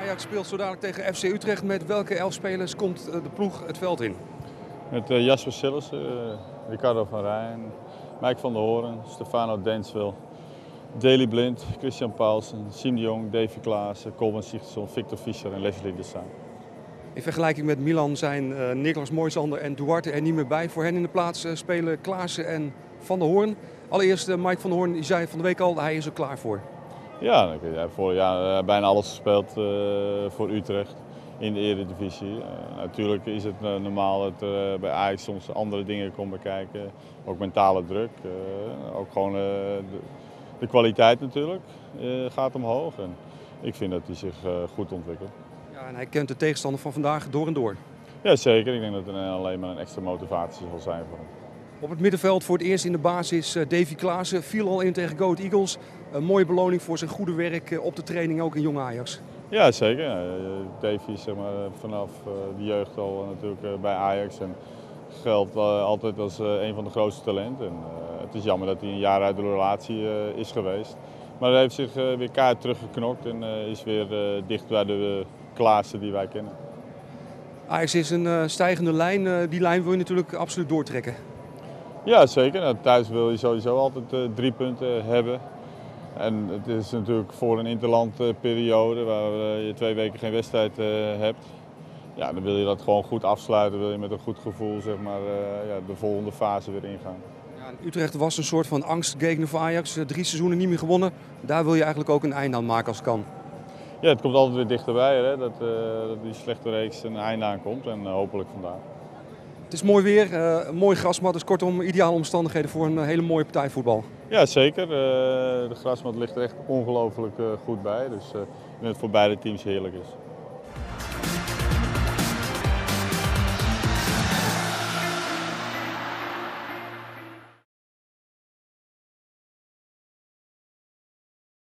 Ajax speelt zo dadelijk tegen FC Utrecht. Met welke 11 spelers komt de ploeg het veld in? Met Jasper Sillissen, Ricardo van Rijn, Mike van der Hoorn, Stefano Denswil, Daley Blind, Christian Paulsen, Siem de Jong, Davy Klaassen, Colman Sigtersson, Victor Fischer en Leslie de Saan. In vergelijking met Milan zijn Niklas Moisander en Duarte er niet meer bij. Voor hen in de plaats spelen Klaassen en Van der Hoorn. Allereerst Mike van der Hoorn, die zei van de week al, hij is er klaar voor. Ja, vorig jaar bijna alles gespeeld voor Utrecht in de Eredivisie. Natuurlijk is het normaal dat bij Ajax soms andere dingen komen bekijken. Ook mentale druk, ook gewoon de kwaliteit natuurlijk gaat omhoog. En ik vind dat hij zich goed ontwikkelt. Ja, en hij kent de tegenstander van vandaag door en door. Ja, zeker. Ik denk dat het alleen maar een extra motivatie zal zijn voor hem. Op het middenveld voor het eerst in de basis Davy Klaassen. Viel al in tegen Go Ahead Eagles. Een mooie beloning voor zijn goede werk op de training, ook in Jong Ajax. Ja, zeker. Davy is zeg maar, vanaf de jeugd al natuurlijk bij Ajax en geldt altijd als een van de grootste talenten. En, het is jammer dat hij een jaar uit de relatie is geweest. Maar hij heeft zich weer keihard teruggeknokt en is weer dicht bij de Klaassen die wij kennen. Ajax is een stijgende lijn. Die lijn wil je natuurlijk absoluut doortrekken. Ja, zeker. Nou, thuis wil je sowieso altijd 3 punten hebben. En het is natuurlijk voor een interlandperiode waar je 2 weken geen wedstrijd hebt. Ja, dan wil je dat gewoon goed afsluiten, wil je met een goed gevoel zeg maar, de volgende fase weer ingaan. Ja, Utrecht was een soort van angstgegner voor Ajax. 3 seizoenen niet meer gewonnen. Daar wil je eigenlijk ook een einde aan maken als het kan. Ja, het komt altijd weer dichterbij hè, dat die slechte reeks een einde aankomt en hopelijk vandaag. Het is mooi weer, een mooi grasmat, dus kortom ideale omstandigheden voor een hele mooie partij voetbal. Ja, zeker. De grasmat ligt er echt ongelooflijk goed bij, dus ik denk dat het voor beide teams heerlijk is.